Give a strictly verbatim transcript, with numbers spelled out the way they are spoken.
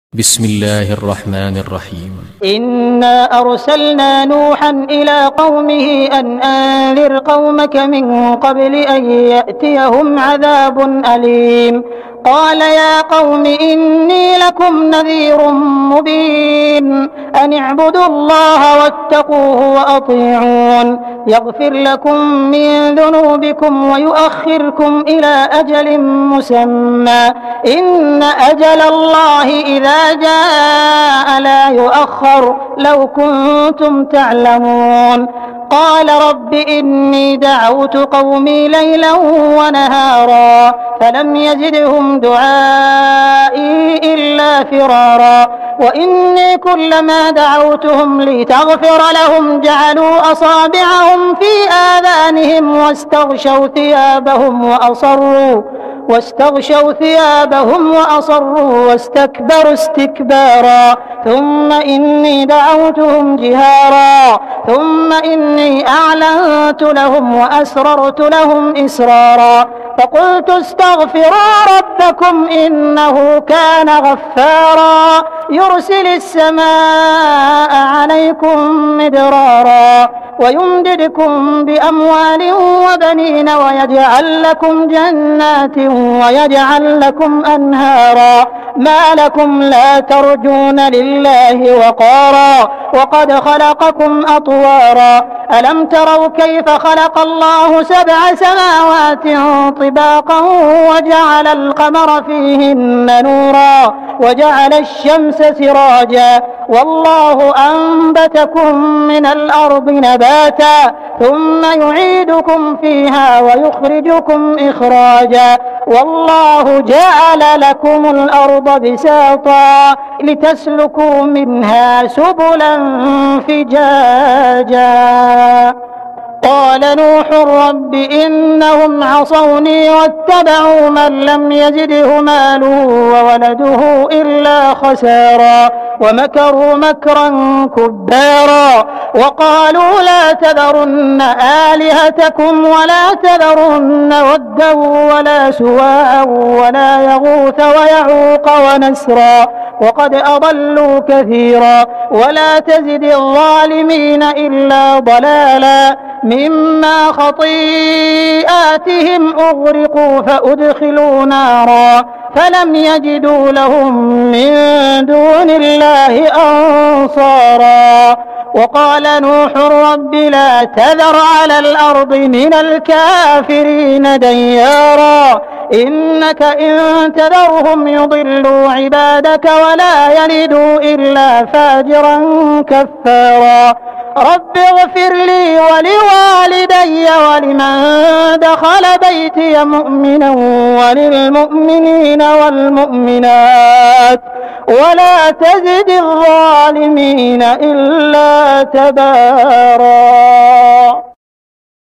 بسم الله الرحمن الرحيم. إنا أرسلنا نوحا إلى قومه أن أنذر قومك من قبل أن يأتيهم عذاب أليم. قال يا قوم إني لكم نذير مبين أن اعبدوا الله واتقوه وأطيعون يغفر لكم من ذنوبكم ويؤخركم إلى أجل مسمى إن أجل الله إذا جاء لا يؤخر لو كنتم تعلمون. قال رب إني دعوت قومي ليلا ونهارا فلم يزدهم دعائي إلا فرارا وإني كلما دعوتهم لتغفر لهم جعلوا أصابعهم في آذانهم واستغشوا ثيابهم وأصروا واستغشوا ثيابهم وأصروا واستكبروا استكبارا ثم إني دعوتهم جهارا ثم إني أعلنت لهم وأسررت لهم إسرارا فقلت استغفروا ربكم إنه كان غفارا يرسل السماء عليكم مدرارا ويمددكم بأموال وبنين ويجعل لكم جنات ويجعل لكم أنهارا ما لكم لا ترجون لله وقارا وقد خلقكم أطوارا ألم تروا كيف خلق الله سبع سماوات طباقا وجعل القمر فيهن نورا وجعل الشمس سراجا والله أنبتكم من الأرض نباتا ثم يعيدكم فيها ويخرجكم إخراجا والله جعل لكم الأرض بساطا لتسلكوا منها سبلا فجاجا. قال نوح رب إنهم عصوني واتبعوا من لم يزده ماله وولده إلا خسارا ومكروا مكرا كبارا وقالوا لا تذرن آلهتكم ولا تذرن ودا ولا سواعا ولا يغوث ويعوق ونسرا وقد أضلوا كثيرا ولا تزد الظالمين إلا ضلالا مما خطيئاتهم أغرقوا فأدخلوا نارا فلم يجدوا لهم من دون الله أنصارا. وقال نوح رب لا تذر على الأرض من الكافرين ديارا إنك إن تذرهم يضلوا عبادك ولا يلدوا إلا فاجرا كفارا. رب اغفر لي ولوالدي ولمن دخل بيتي مؤمنا وللمؤمنين والمؤمنات ولا تزد الظالمين إلا تبارا.